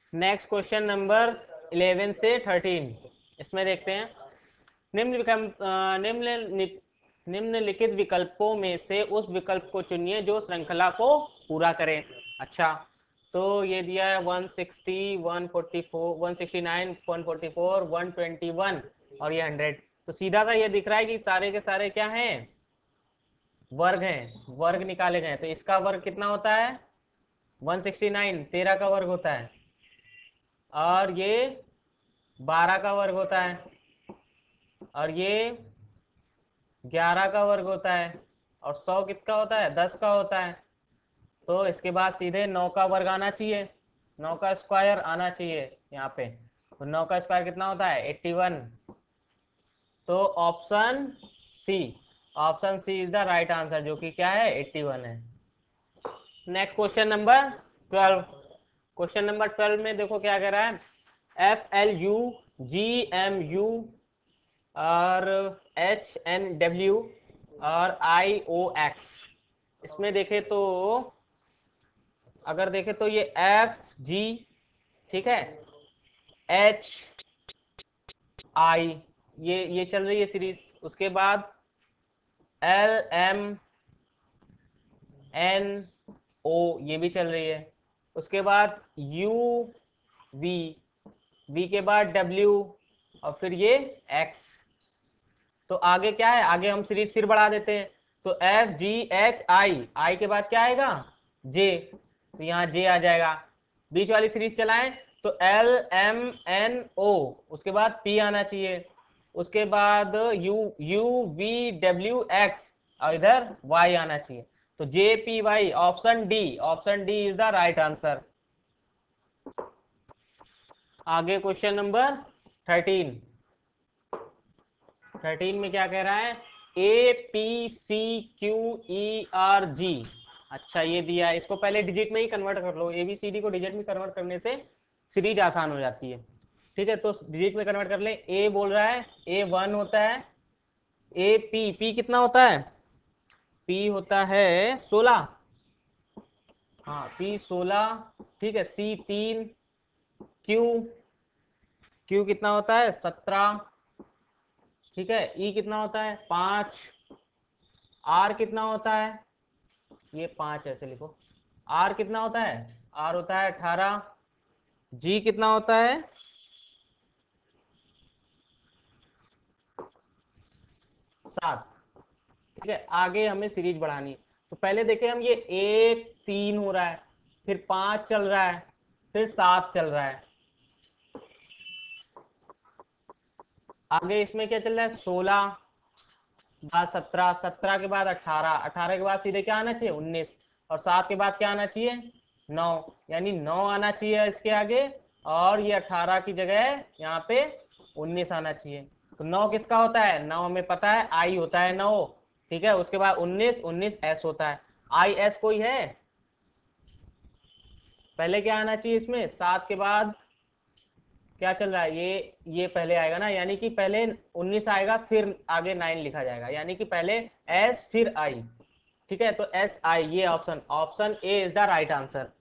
Next question number 11 से 13, इसमें देखते हैं। निम्नलिखित विकल्पों में से उस विकल्प को चुनिए जो श्रृंखला को पूरा करे। अच्छा, तो ये दिया है 160, 144, 169, 144, 121 और ये 100। तो सीधा सा ये दिख रहा है कि सारे के सारे क्या हैं, वर्ग हैं, वर्ग निकाले गए। तो इसका वर्ग कितना होता है, 169 13 का वर्ग होता है, और ये 12 का वर्ग होता है, और ये 11 का वर्ग होता है, और 100 कितना होता है, 10 का होता है। तो इसके बाद सीधे 9 का वर्ग आना चाहिए, 9 का स्क्वायर आना चाहिए यहाँ पे। तो 9 का स्क्वायर कितना होता है, 81। तो option C, option C is the right answer, जो कि क्या है, 81 है। Next question number 12। Question number 12 में देखो क्या कह रहा है, FLU, GMU और HNW और IOX। इसमें देखे तो, अगर देखे तो ये FG, ठीक है, HI, ये चल रही है सीरीज। उसके बाद LMNO, ये भी चल रही है। उसके बाद V के बाद W और फिर ये X। तो आगे क्या है, आगे हम सीरीज फिर बढ़ा देते हैं। तो FGHI, के बाद क्या आएगा, J, तो यहाँ J आ जाएगा। बीच वाली सीरीज चलाएं तो LMNO, उसके बाद P आना चाहिए, उसके बाद UVWX और इधर Y आना चाहिए। तो JPY, option D, option D is the right answer. आगे क्वेश्चन नंबर 13। 13 में क्या कह रहा है, APCQERG। अच्छा, ये दिया है, इसको पहले डिजिट में ही कन्वर्ट कर लो। ABCD को डिजिट में कन्वर्ट करने से सीरीज आसान हो जाती है। ठीक है, तो डिजिट में कन्वर्ट कर ले। ए बोल रहा है A1 होता है, P कितना होता है, P होता है 16, हाँ P 16, ठीक है। C3, Q कितना होता है, 17, ठीक है। E कितना होता है, 5, R कितना होता है, ये 5 ऐसे लिखो। R कितना होता है, R होता है 18, G कितना होता है, 7, ठीक है। आगे हमें सीरीज बढ़ानी है। तो पहले देखें हम, ये 1 3 हो रहा है, फिर 5 चल रहा है, फिर 7 चल रहा है। आगे इसमें क्या चल रहा है, 16 बाद 17, 17 के बाद 18, 18 के बाद सीधे क्या आना चाहिए, 19, और 7 के बाद क्या आना चाहिए, 9, यानी 9 आना चाहिए इसके आगे, और ये 18 की जगह यहाँ पे 19 आना चाहिए। तो 9 किसका होता है, 9 हमें पता है, आई होता है 9, ठीक है। उसके बाद 19, 19 एस होता है। आई एस कोई है, पहले क्या आना चाहिए इसमें, 7 के बाद क्या चल रहा है, ये पहले आएगा ना, यानी कि पहले 19 आएगा, फिर आगे 9 लिखा जाएगा, यानी कि पहले एस फिर आई, ठीक है। तो एस आई, ये option, option A is the right answer.